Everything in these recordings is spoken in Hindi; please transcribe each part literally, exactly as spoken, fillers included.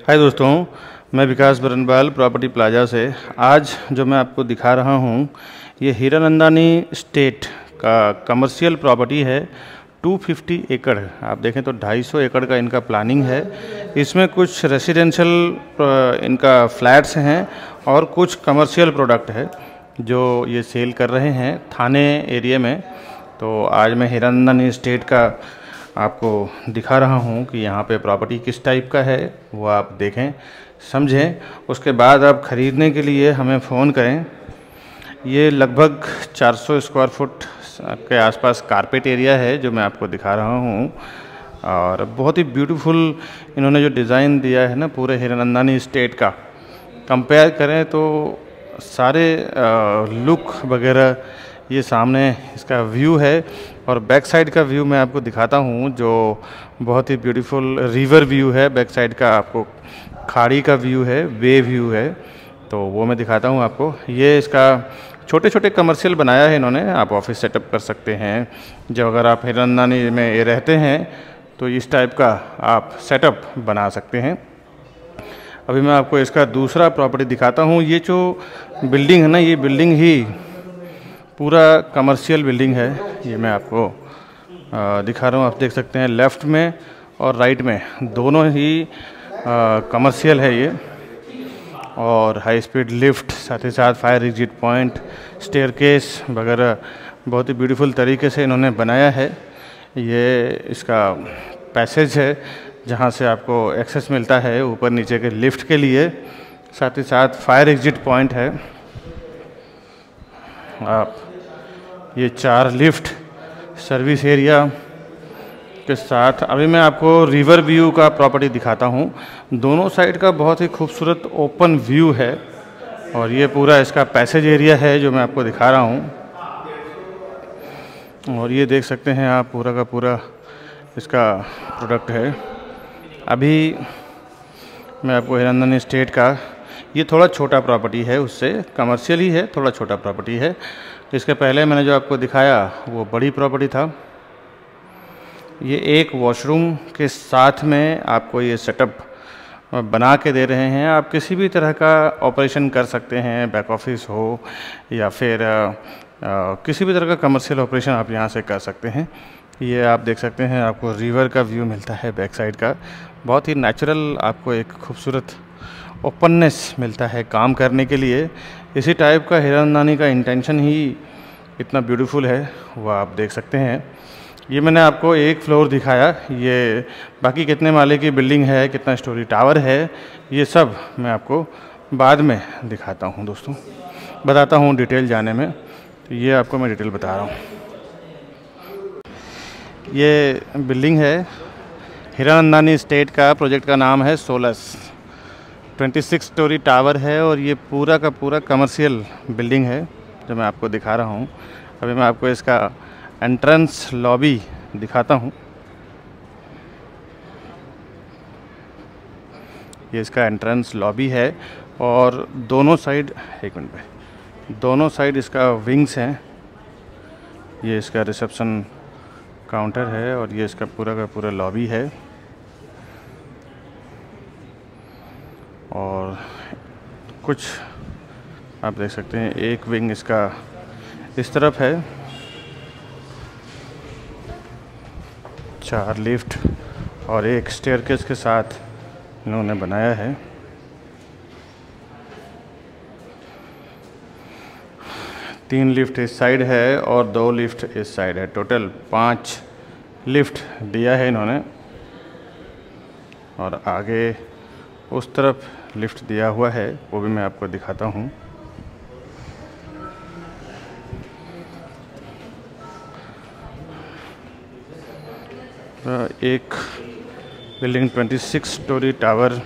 हाय दोस्तों, मैं विकास बरनबाल प्रॉपर्टी प्लाजा से। आज जो मैं आपको दिखा रहा हूँ ये हीरानंदानी स्टेट का कमर्शियल प्रॉपर्टी है। दो सौ पचास एकड़, आप देखें तो दो सौ पचास एकड़ का इनका प्लानिंग है। इसमें कुछ रेसिडेंशियल इनका फ्लैट्स हैं और कुछ कमर्शियल प्रोडक्ट है जो ये सेल कर रहे हैं थाने एरिया में। तो आज मैं हीरानंदानी स्टेट का आपको दिखा रहा हूँ कि यहाँ पे प्रॉपर्टी किस टाइप का है, वो आप देखें समझें। उसके बाद आप ख़रीदने के लिए हमें फ़ोन करें। ये लगभग चार सौ स्क्वायर फुट के आसपास कारपेट एरिया है जो मैं आपको दिखा रहा हूँ। और बहुत ही ब्यूटीफुल इन्होंने जो डिज़ाइन दिया है ना पूरे हीरानंदानी स्टेट का, कंपेयर करें तो सारे लुक वगैरह, ये सामने इसका व्यू है और बैक साइड का व्यू मैं आपको दिखाता हूँ जो बहुत ही ब्यूटीफुल रिवर व्यू है। बैक साइड का आपको खाड़ी का व्यू है, वे व्यू है, तो वो मैं दिखाता हूँ आपको। ये इसका छोटे छोटे कमर्शियल बनाया है इन्होंने, आप ऑफिस सेटअप कर सकते हैं। जब अगर आप हीरानंदानी में ये रहते हैं तो इस टाइप का आप सेटअप बना सकते हैं। अभी मैं आपको इसका दूसरा प्रॉपर्टी दिखाता हूँ। ये जो बिल्डिंग है ना, ये बिल्डिंग ही पूरा कमर्शियल बिल्डिंग है। ये मैं आपको आ, दिखा रहा हूँ, आप देख सकते हैं लेफ़्ट में और राइट में दोनों ही कमर्शियल है ये। और हाई स्पीड लिफ्ट, साथ ही साथ फायर एग्जिट पॉइंट, स्टेयरकेस वगैरह बहुत ही ब्यूटीफुल तरीके से इन्होंने बनाया है। ये इसका पैसेज है जहाँ से आपको एक्सेस मिलता है ऊपर नीचे के लिफ्ट के लिए। साथ ही साथ फायर एग्जिट पॉइंट है। आप ये चार लिफ्ट सर्विस एरिया के साथ, अभी मैं आपको रिवर व्यू का प्रॉपर्टी दिखाता हूँ। दोनों साइड का बहुत ही खूबसूरत ओपन व्यू है और ये पूरा इसका पैसेज एरिया है जो मैं आपको दिखा रहा हूँ। और ये देख सकते हैं आप पूरा का पूरा इसका प्रोडक्ट है। अभी मैं आपको हीरानंदानी स्टेट का, ये थोड़ा छोटा प्रॉपर्टी है, उससे कमर्शियल ही है, थोड़ा छोटा प्रॉपर्टी है। इसके पहले मैंने जो आपको दिखाया वो बड़ी प्रॉपर्टी था। ये एक वॉशरूम के साथ में आपको ये सेटअप बना के दे रहे हैं। आप किसी भी तरह का ऑपरेशन कर सकते हैं, बैक ऑफिस हो या फिर आ, आ, किसी भी तरह का कमर्शियल ऑपरेशन आप यहाँ से कर सकते हैं। ये आप देख सकते हैं, आपको रिवर का व्यू मिलता है बैक साइड का। बहुत ही नेचुरल आपको एक खूबसूरत ओपननेस मिलता है काम करने के लिए। इसी टाइप का हीरानंदानी का इंटेंशन ही इतना ब्यूटीफुल है, वो आप देख सकते हैं। ये मैंने आपको एक फ्लोर दिखाया, ये बाकी कितने माले की बिल्डिंग है, कितना स्टोरी टावर है, ये सब मैं आपको बाद में दिखाता हूँ दोस्तों, बताता हूँ डिटेल जाने में। तो ये आपको मैं डिटेल बता रहा हूँ। ये बिल्डिंग है हीरानंदानी स्टेट का, प्रोजेक्ट का नाम है सोलस। छब्बीस स्टोरी टावर है और ये पूरा का पूरा कमर्शियल बिल्डिंग है जो मैं आपको दिखा रहा हूँ। अभी मैं आपको इसका एंट्रेंस लॉबी दिखाता हूँ। ये इसका एंट्रेंस लॉबी है और दोनों साइड, एक मिनट पे, दोनों साइड इसका विंग्स हैं। ये इसका रिसेप्शन काउंटर है और ये इसका पूरा का पूरा लॉबी है। और कुछ आप देख सकते हैं, एक विंग इसका इस तरफ है, चार लिफ्ट और एक स्टेयरकेस के साथ इन्होंने बनाया है। तीन लिफ्ट इस साइड है और दो लिफ्ट इस साइड है। टोटल पांच लिफ्ट दिया है इन्होंने। और आगे उस तरफ लिफ्ट दिया हुआ है, वो भी मैं आपको दिखाता हूँ। एक बिल्डिंग छब्बीस स्टोरी टावर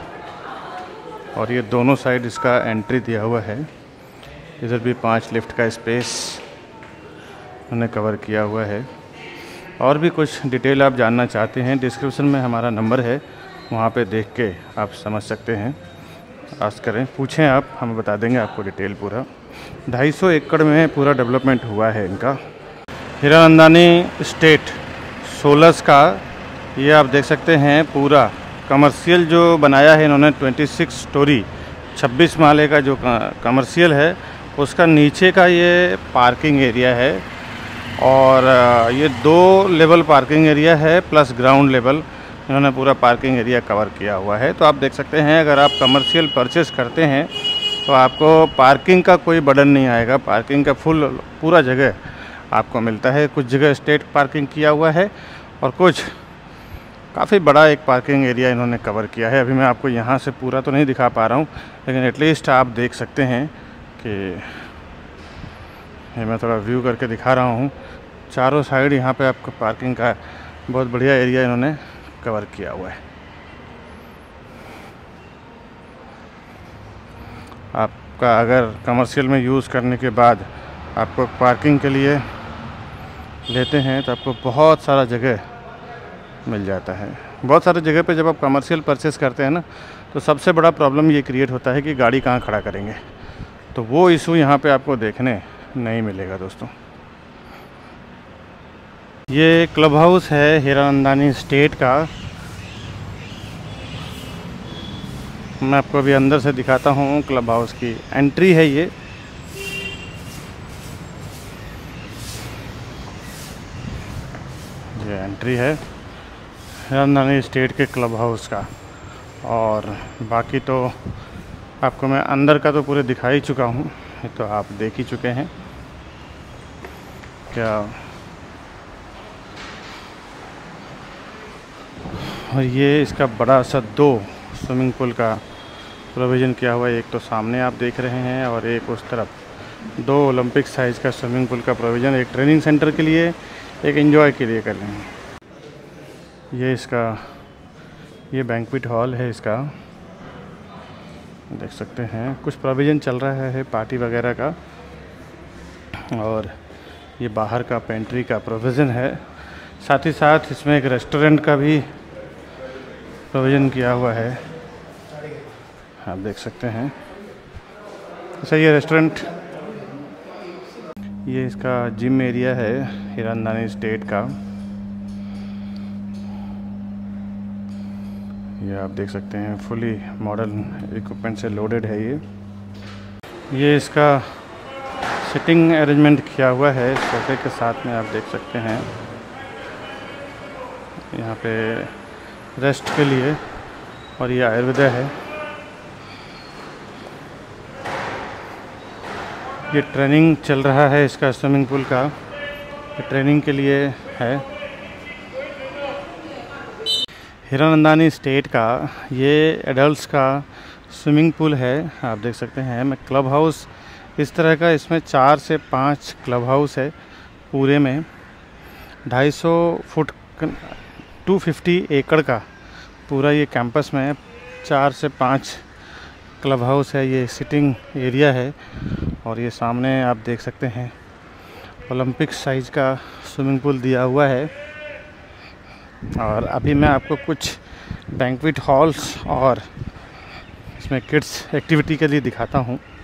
और ये दोनों साइड इसका एंट्री दिया हुआ है। इधर भी पांच लिफ्ट का स्पेस उन्हें कवर किया हुआ है। और भी कुछ डिटेल आप जानना चाहते हैं, डिस्क्रिप्शन में हमारा नंबर है, वहाँ पे देख के आप समझ सकते हैं। आस्क करें, पूछें, आप हमें बता देंगे आपको डिटेल पूरा। ढाई सौ एकड़ में पूरा डेवलपमेंट हुआ है इनका। हीरानंदानी स्टेट सोलस का ये आप देख सकते हैं पूरा कमर्शियल जो बनाया है इन्होंने छब्बीस स्टोरी छब्बीस माले का जो कमर्शियल है, उसका नीचे का ये पार्किंग एरिया है। और ये दो लेवल पार्किंग एरिया है प्लस ग्राउंड लेवल, इन्होंने पूरा पार्किंग एरिया कवर किया हुआ है। तो आप देख सकते हैं अगर आप कमर्शियल परचेस करते हैं तो आपको पार्किंग का कोई बर्डन नहीं आएगा। पार्किंग का फुल पूरा जगह आपको मिलता है। कुछ जगह स्टेट पार्किंग किया हुआ है और कुछ काफ़ी बड़ा एक पार्किंग एरिया इन्होंने कवर किया है। अभी मैं आपको यहाँ से पूरा तो नहीं दिखा पा रहा हूँ, लेकिन एटलीस्ट आप देख सकते हैं कि ये मैं थोड़ा व्यू करके दिखा रहा हूँ। चारों साइड यहाँ पे आपको पार्किंग का बहुत बढ़िया एरिया इन्होंने कवर किया हुआ है। आपका अगर कमर्शियल में यूज़ करने के बाद आपको पार्किंग के लिए लेते हैं तो आपको बहुत सारा जगह मिल जाता है। बहुत सारे जगह पे जब आप कमर्शियल परचेस करते हैं ना, तो सबसे बड़ा प्रॉब्लम ये क्रिएट होता है कि गाड़ी कहाँ खड़ा करेंगे। तो वो इशू यहाँ पे आपको देखने नहीं मिलेगा दोस्तों। ये क्लब हाउस है हीरानंदानी स्टेट का। मैं आपको अभी अंदर से दिखाता हूँ। क्लब हाउस की एंट्री है ये। ये एंट्री है हीरानंदानी स्टेट के क्लब हाउस का। और बाकी तो आपको मैं अंदर का तो पूरे दिखा ही चुका हूँ, ये तो आप देख ही चुके हैं। क्या और ये इसका बड़ा सा दो स्विमिंग पूल का प्रोविज़न किया हुआ है। एक तो सामने आप देख रहे हैं और एक उस तरफ दो ओलंपिक साइज़ का स्विमिंग पूल का प्रोविज़न, एक ट्रेनिंग सेंटर के लिए, एक एंजॉय के लिए कर रहे हैं। ये इसका ये बैंक्वेट हॉल है इसका, देख सकते हैं। कुछ प्रोविज़न चल रहा है पार्टी वगैरह का। और ये बाहर का पेंट्री का प्रोविज़न है। साथ ही साथ इसमें एक रेस्टोरेंट का भी प्रोविज़न किया हुआ है, आप देख सकते हैं। अच्छा, ये रेस्टोरेंट, ये इसका जिम एरिया है हीरानंदानी स्टेट का। ये आप देख सकते हैं फुली मॉडर्न इक्विपमेंट से लोडेड है ये। ये इसका सिटिंग अरेंजमेंट किया हुआ है सोफे के साथ में, आप देख सकते हैं यहाँ पे रेस्ट के लिए। और ये आयुर्वेदा है। ये ट्रेनिंग चल रहा है इसका स्विमिंग पूल का, ये ट्रेनिंग के लिए है। हीरानंदानी स्टेट का ये एडल्ट्स का स्विमिंग पूल है, आप देख सकते हैं। मैं क्लब हाउस इस तरह का, इसमें चार से पाँच क्लब हाउस है पूरे में। ढाई सौ फुट दो सौ पचास एकड़ का पूरा ये कैंपस में चार से पाँच क्लब हाउस है। ये सिटिंग एरिया है। और ये सामने आप देख सकते हैं ओलंपिक साइज़ का स्विमिंग पूल दिया हुआ है। और अभी मैं आपको कुछ बैंक्वेट हॉल्स और इसमें किड्स एक्टिविटी के लिए दिखाता हूँ।